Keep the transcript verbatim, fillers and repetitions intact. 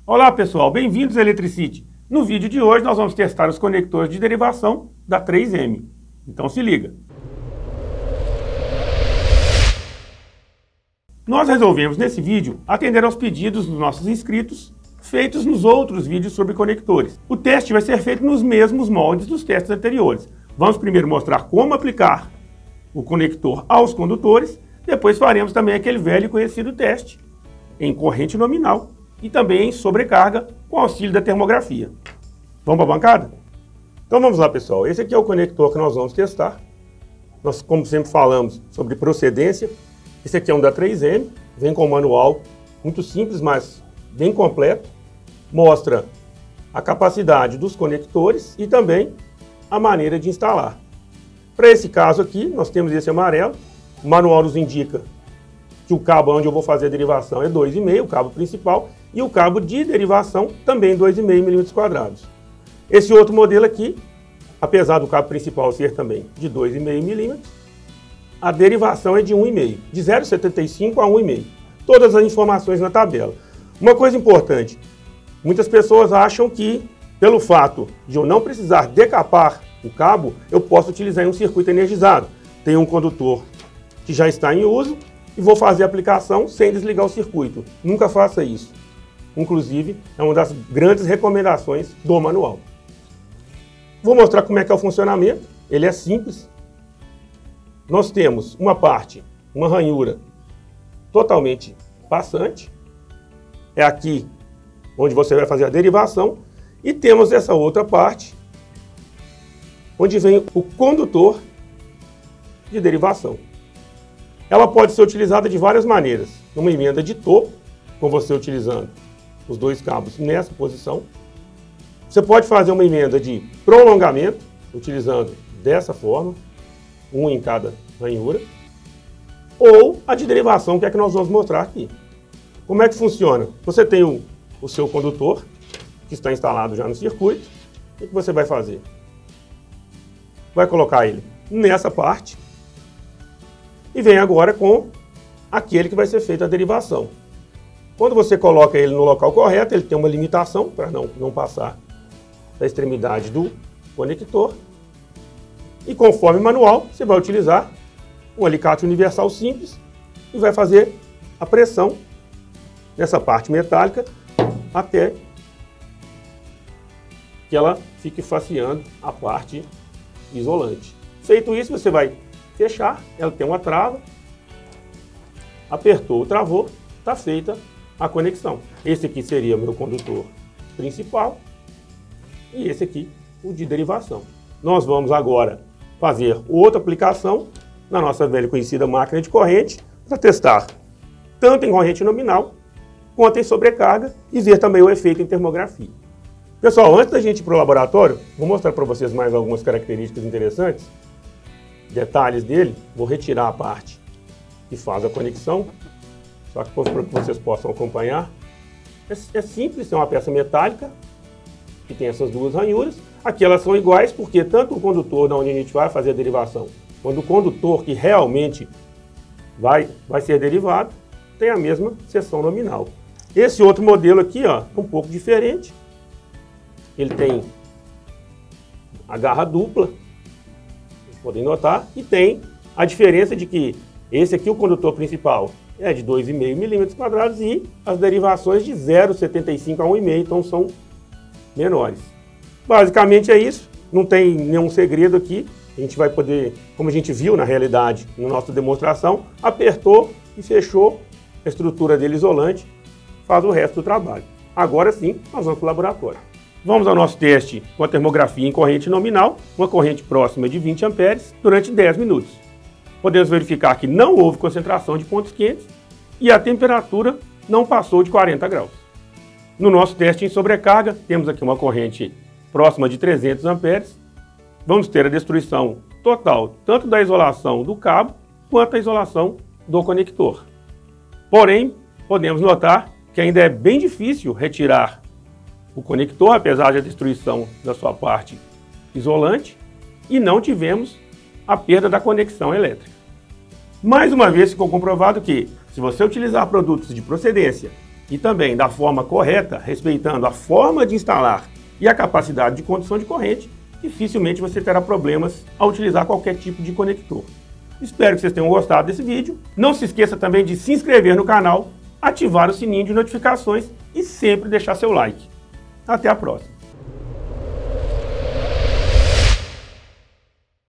Olá pessoal, bem-vindos a Eletricity. No vídeo de hoje nós vamos testar os conectores de derivação da três M. Então se liga. Nós resolvemos nesse vídeo atender aos pedidos dos nossos inscritos feitos nos outros vídeos sobre conectores. O teste vai ser feito nos mesmos moldes dos testes anteriores. Vamos primeiro mostrar como aplicar o conector aos condutores, depois faremos também aquele velho e conhecido teste em corrente nominal e também em sobrecarga com auxílio da termografia. Vamos para a bancada? Então vamos lá, pessoal. Esse aqui é o conector que nós vamos testar. Nós, como sempre, falamos sobre procedência. Esse aqui é um da três M, vem com um manual muito simples, mas bem completo. Mostra a capacidade dos conectores e também a maneira de instalar. Para esse caso aqui, nós temos esse amarelo. O manual nos indica que o cabo onde eu vou fazer a derivação é dois vírgula cinco, o cabo principal, e o cabo de derivação também dois vírgula cinco milímetros quadrados. Esse outro modelo aqui, apesar do cabo principal ser também de dois vírgula cinco milímetros, a derivação é de um vírgula cinco, de zero vírgula setenta e cinco a um vírgula cinco. Todas as informações na tabela. Uma coisa importante, muitas pessoas acham que, pelo fato de eu não precisar decapar o cabo, eu posso utilizar em um circuito energizado. Tem um condutor que já está em uso e vou fazer a aplicação sem desligar o circuito. Nunca faça isso. Inclusive, é uma das grandes recomendações do manual. Vou mostrar como é que é o funcionamento. Ele é simples. Nós temos uma parte, uma ranhura totalmente passante. É aqui onde você vai fazer a derivação. E temos essa outra parte, onde vem o condutor de derivação. Ela pode ser utilizada de várias maneiras. Uma emenda de topo, com você utilizando os dois cabos nessa posição. Você pode fazer uma emenda de prolongamento, utilizando dessa forma, um em cada ranhura. Ou a de derivação, que é a que nós vamos mostrar aqui. Como é que funciona? Você tem o, o seu condutor, que está instalado já no circuito. O que você vai fazer? Vai colocar ele nessa parte. E vem agora com aquele que vai ser feito a derivação. Quando você coloca ele no local correto, ele tem uma limitação para não, não passar da extremidade do conector. E conforme manual, você vai utilizar um alicate universal simples e vai fazer a pressão nessa parte metálica até que ela fique faceando a parte isolante. Feito isso, você vai fechar, ela tem uma trava, apertou, travou, está feita a conexão. Esse aqui seria o meu condutor principal e esse aqui o de derivação. Nós vamos agora fazer outra aplicação na nossa velha conhecida máquina de corrente para testar tanto em corrente nominal quanto em sobrecarga e ver também o efeito em termografia. Pessoal, antes da gente ir para o laboratório, vou mostrar para vocês mais algumas características interessantes. Detalhes dele, vou retirar a parte que faz a conexão, só que para que vocês possam acompanhar. É, é simples, é uma peça metálica que tem essas duas ranhuras. Aqui elas são iguais porque tanto o condutor, onde a gente vai fazer a derivação, quanto o condutor que realmente vai, vai ser derivado, tem a mesma seção nominal. Esse outro modelo aqui, ó, é um pouco diferente. Ele tem a garra dupla, podem notar, e tem a diferença de que esse aqui, o condutor principal, é de dois vírgula cinco milímetros quadrados e as derivações de zero vírgula setenta e cinco a um vírgula cinco, então são menores. Basicamente é isso, não tem nenhum segredo aqui. A gente vai poder, como a gente viu na realidade, na nossa demonstração, apertou e fechou a estrutura dele isolante, faz o resto do trabalho. Agora sim, nós vamos para o laboratório. Vamos ao nosso teste com a termografia em corrente nominal, uma corrente próxima de vinte amperes, durante dez minutos. Podemos verificar que não houve concentração de pontos quentes e a temperatura não passou de quarenta graus. No nosso teste em sobrecarga, temos aqui uma corrente próxima de trezentos amperes. Vamos ter a destruição total, tanto da isolação do cabo, quanto a isolação do conector. Porém, podemos notar que ainda é bem difícil retirar o conector, apesar da destruição da sua parte isolante, e não tivemos a perda da conexão elétrica. Mais uma vez ficou comprovado que, se você utilizar produtos de procedência e também da forma correta, respeitando a forma de instalar e a capacidade de condução de corrente, dificilmente você terá problemas ao utilizar qualquer tipo de conector. Espero que vocês tenham gostado desse vídeo. Não se esqueça também de se inscrever no canal, ativar o sininho de notificações e sempre deixar seu like. Até a próxima!